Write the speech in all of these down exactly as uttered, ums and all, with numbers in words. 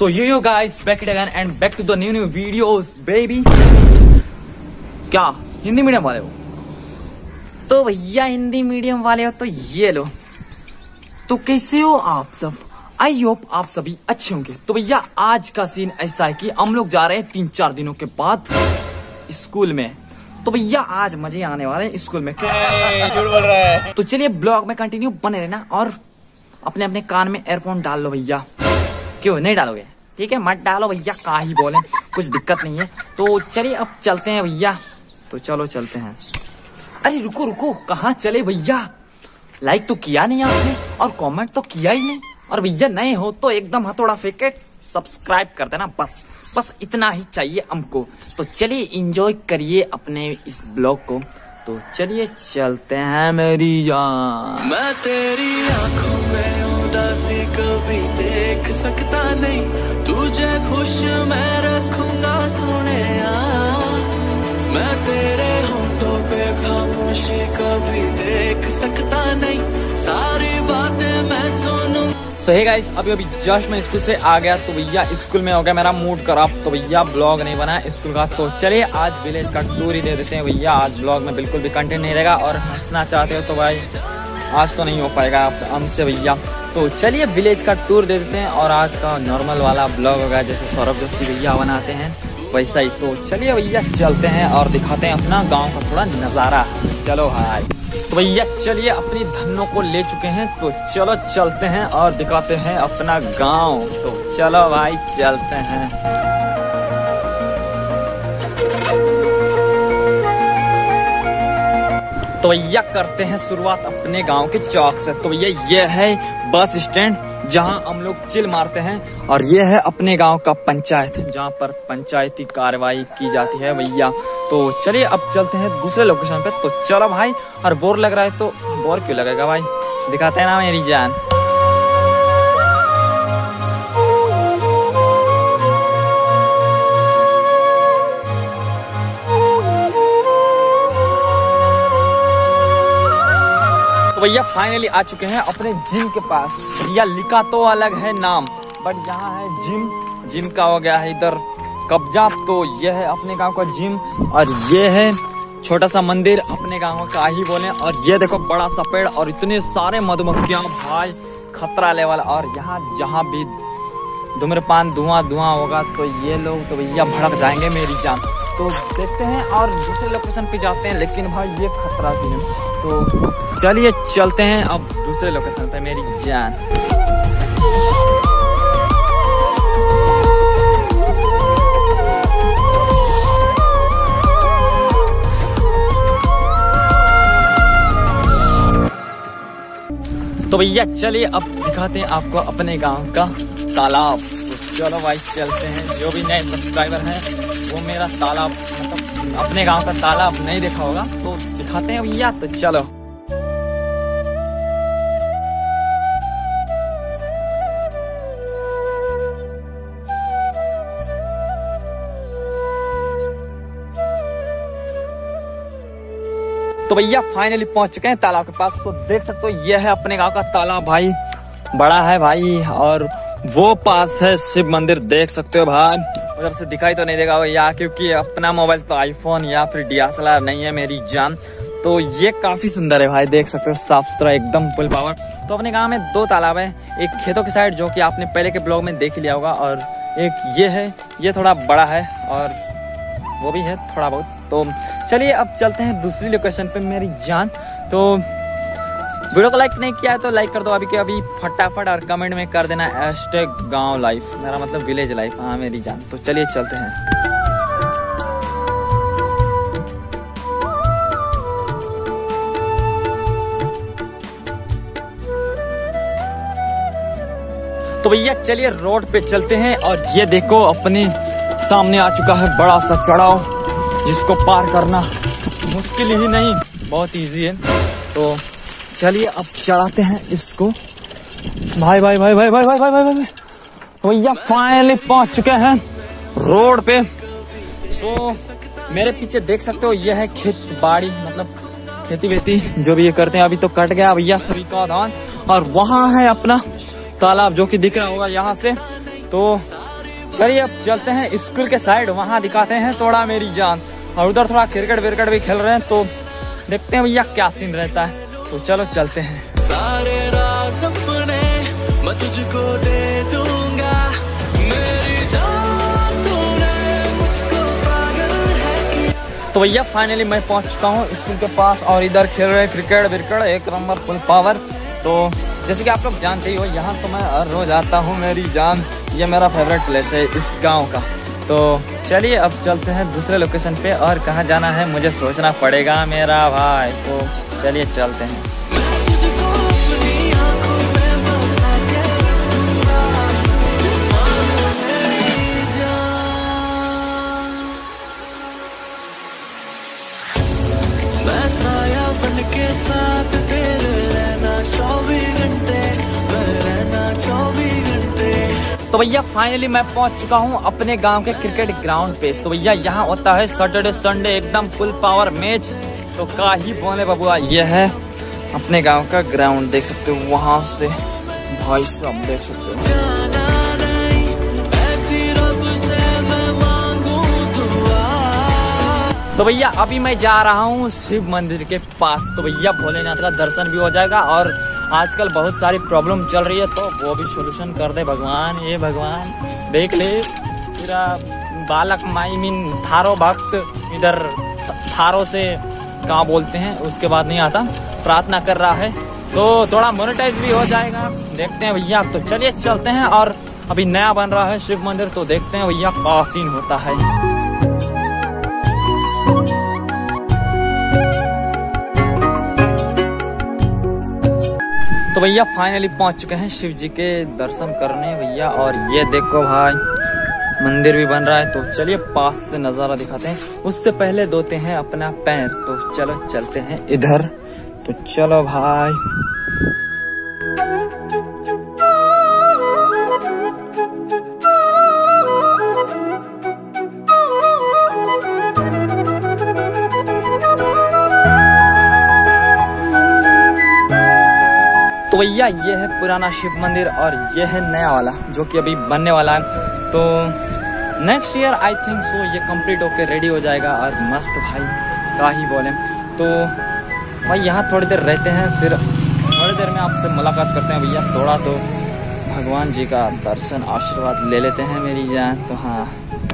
So yo yo guys, back it again and back to the new new videos baby। क्या Hindi medium वाले हो? तो भैया Hindi medium वाले हो तो ये लो। तो कैसे हो आप सब? आई होप आप सभी अच्छे होंगे। तो भैया आज का सीन ऐसा है कि हम लोग जा रहे हैं तीन चार दिनों के बाद स्कूल में। तो भैया आज मजे आने वाले हैं स्कूल में। झूठ बोल रहा है। तो चलिए ब्लॉग में कंटिन्यू बने रहना और अपने अपने कान में एयरफोन डाल लो भैया। क्यों नहीं डालोगे? ठीक है मत डालो भैया, का ही बोले, कुछ दिक्कत नहीं है। तो चलिए अब चलते हैं भैया। तो चलो चलते हैं। अरे रुको रुको, कहाँ चले भैया? लाइक तो किया नहीं आपने और कमेंट तो किया ही नहीं। और भैया नए हो तो एकदम हथौड़ा फेंके सब्सक्राइब कर देना, बस बस इतना ही चाहिए हमको। तो चलिए एंजॉय करिए अपने इस ब्लॉग को। तो चलिए चलते हैं मेरी जान। मैं तेरी आंखों में उदासी कभी देख सकता नहीं, तुझे खुश मैं रखूंगा सोनिया। मैं तेरे होंठों पे खामोशी कभी देख सकता नहीं, सारी बातें मैं सुनूं। सो हे गाइस, अभी अभी जस्ट मैं स्कूल से आ गया। तो भैया स्कूल में हो गया मेरा मूड खराब, तो भैया ब्लॉग नहीं बना स्कूल का। तो चलिए आज विलेज का टूर ही दे देते हैं भैया। आज ब्लॉग में बिल्कुल भी कंटेंट नहीं रहेगा और हंसना चाहते हो तो भाई आज तो नहीं हो पाएगा हमसे भैया। तो चलिए विलेज का टूर दे देते हैं और आज का नॉर्मल वाला ब्लॉग होगा जैसे सौरभ जोशी भैया बनाते हैं वैसा ही। तो चलिए भैया चलते हैं और दिखाते हैं अपना गाँव का थोड़ा नज़ारा। चलो भाई। तो भैया चलिए अपनी धनों को ले चुके हैं, तो चलो चलते हैं और दिखाते हैं अपना गांव। तो चलो भाई चलते हैं। तो भैया करते हैं शुरुआत अपने गांव के चौक से। तो भैया ये है बस स्टैंड जहां हम लोग चिल मारते हैं, और ये है अपने गांव का पंचायत जहां पर पंचायती कार्रवाई की जाती है भैया। तो चलिए अब चलते हैं दूसरे लोकेशन पे। तो चलो भाई। और बोर लग रहा है तो बोर क्यों लगेगा भाई, दिखाते हैं ना मेरी जान। भैया फाइनली आ चुके हैं अपने जिम के पास। भैया लिखा तो अलग है नाम, बट यहाँ है जिम। जिम का हो गया है इधर कब्जा। तो ये है अपने गांव का जिम और ये है छोटा सा मंदिर अपने गांव का ही बोले। और ये देखो बड़ा सा पेड़ और इतने सारे मधुमक्खियां भाई, खतरा लेवल। और यहाँ जहाँ भी धूम्रपान धुआं धुआं होगा तो ये लोग तो भैया भड़क जाएंगे मेरी जान। तो देखते हैं और दूसरे लोकेशन पे जाते हैं, लेकिन भाई ये खतरा सीन है। तो चलिए चलते हैं अब दूसरे लोकेशन पे मेरी जान। तो भैया चलिए अब दिखाते हैं आपको अपने गांव का तालाब। तो चलो भाई चलते हैं। जो भी नए सब्सक्राइबर हैं वो मेरा तालाब मतलब अपने गांव का तालाब नहीं देखा होगा तो दिखाते हैं भैया। तो चलो। तो भैया फाइनली पहुंच चुके हैं तालाब के पास। तो देख सकते हो ये है अपने गांव का तालाब भाई, बड़ा है भाई। और वो पास है शिव मंदिर, देख सकते हो भाई। उधर से दिखाई तो नहीं देगा भैया क्योंकि अपना मोबाइल तो आईफोन या फिर डी एस एल आर नहीं है मेरी जान। तो ये काफी सुंदर है भाई, देख सकते हो साफ सुथरा एकदम फुल पावर। तो अपने गांव में दो तालाब है, एक खेतों की साइड जो कि आपने पहले के ब्लॉग में देख लिया होगा, और एक ये है, ये थोड़ा बड़ा है और वो भी है थोड़ा बहुत। तो चलिए अब चलते हैं दूसरी लोकेशन पे मेरी जान। तो वीडियो को लाइक नहीं किया है तो लाइक कर दो अभी के अभी फटाफट, और कमेंट में कर देना हैशटैग गांव लाइफ, मेरा मतलब विलेज लाइफ। हाँ मेरी जान। तो चलिए चलते हैं। तो भैया चलिए रोड पे चलते हैं। और ये देखो अपने सामने आ चुका है बड़ा सा चढ़ाव, जिसको पार करना मुश्किल ही नहीं, बहुत इजी है। तो चलिए अब चढ़ाते हैं इसको। भाई भाई भाई भाई भाई भाई भाई भाई भाई भैया फाइनली पहुंच चुके हैं रोड पे। सो मेरे पीछे देख सकते हो ये है खेत बाड़ी, मतलब खेती वेती जो भी ये करते हैं। अभी तो कट गया भैया सभी का धान, और वहाँ है अपना तालाब जो कि दिख रहा होगा यहाँ से। तो चलिए अब चलते हैं स्कूल के साइड, वहाँ दिखाते हैं थोड़ा मेरी जान। और उधर थोड़ा क्रिकेट विकेट भी खेल रहे हैं, तो देखते हैं भैया क्या सीन रहता है। तो चलो चलते हैं। सारे राज अपने मैं तुझको दे दूंगा, मेरी जान तूने मुझको पागल है किया। तो भैया फाइनली मैं पहुंच चुका हूँ स्कूल के पास, और इधर खेल रहे हैं क्रिकेट विकेट एक नंबर फुल पावर। तो जैसे कि आप लोग जानते ही हो, यहाँ तो मैं हर रोज आता हूँ मेरी जान। ये मेरा फेवरेट प्लेस है इस गांव का। तो चलिए अब चलते हैं दूसरे लोकेशन पे, और कहाँ जाना है मुझे सोचना पड़ेगा मेरा भाई। तो चलिए चलते हैं। मैं साया बन के साथ तेरे रहना चौबीस घंटे, मैं रहना चौबीस घंटे। तो भैया फाइनली मैं पहुंच चुका हूं अपने गांव के क्रिकेट ग्राउंड पे। तो भैया यहाँ होता है सैटरडे संडे एकदम फुल पावर मैच। तो का ही बोले बबुआ, ये है अपने गांव का ग्राउंड, देख सकते हो वहां से भाई साहब देख सकते हो। जाना नहीं ऐसी रब से मैं मांगू दुआ। तो भैया अभी मैं जा रहा हूँ शिव मंदिर के पास। तो भैया भोलेनाथ का दर्शन भी हो जाएगा, और आजकल बहुत सारी प्रॉब्लम चल रही है तो वो भी सोल्यूशन कर दे भगवान। ये भगवान देख ले, पूरा बालक माई मीन थारो भक्त इधर थारो से कहाँ बोलते हैं उसके बाद नहीं आता, प्रार्थना कर रहा है। तो थोड़ा मोनेटाइज भी हो जाएगा, देखते हैं भैया। तो चलिए चलते हैं, और अभी नया बन रहा है शिव मंदिर, तो देखते हैं भैया क्या सीन होता है। तो भैया फाइनली पहुंच चुके हैं शिव जी के दर्शन करने भैया। और ये देखो भाई मंदिर भी बन रहा है। तो चलिए पास से नज़ारा दिखाते हैं, उससे पहले धोते हैं अपना पैर। तो चलो चलते हैं इधर। तो चलो भाई। तो भैया ये है पुराना शिव मंदिर, और ये है नया वाला जो कि अभी बनने वाला है। तो next year I think so ये कंप्लीट होके रेडी हो जाएगा, और मस्त भाई क्या ही बोले। तो भाई यहाँ थोड़ी देर रहते हैं, फिर थोड़ी देर में आपसे मुलाकात करते हैं भैया। थोड़ा तो भगवान जी का दर्शन आशीर्वाद ले लेते हैं मेरी जान। तो हाँ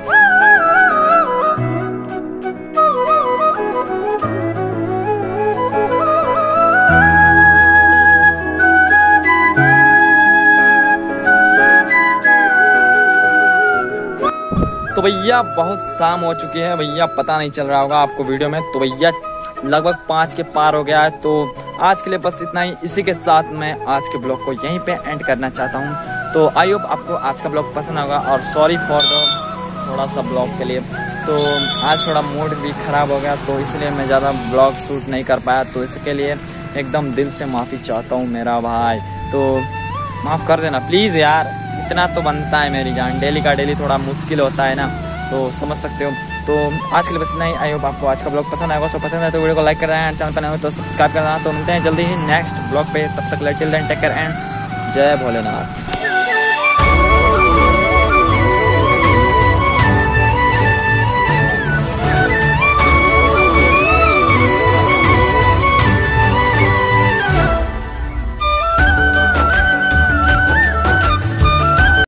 तो भैया बहुत शाम हो चुकी है भैया, पता नहीं चल रहा होगा आपको वीडियो में। तो भैया लगभग पाँच के पार हो गया है। तो आज के लिए बस इतना ही। इसी के साथ मैं आज के ब्लॉग को यहीं पे एंड करना चाहता हूँ। तो आई होप आपको आज का ब्लॉग पसंद होगा, और सॉरी फॉर द थोड़ा सा ब्लॉग के लिए। तो आज थोड़ा मूड भी ख़राब हो गया, तो इसलिए मैं ज़्यादा ब्लॉग शूट नहीं कर पाया। तो इसके लिए एकदम दिल से माफ़ी चाहता हूँ मेरा भाई। तो माफ़ कर देना प्लीज़ यार, इतना तो बनता है मेरी जान। डेली का डेली थोड़ा मुश्किल होता है ना, तो समझ सकते हो। तो आज के लिए बस इतना ही। आई होप आपको आज का ब्लॉग पसंद आएगा। सो पसंद है तो वीडियो को लाइक कर देना, एंड चैनल पर नए हो तो सब्सक्राइब कर देना। तो मिलते हैं जल्दी ही नेक्स्ट ब्लॉग पे, तब तक till then take care and जय भोलेनाथ।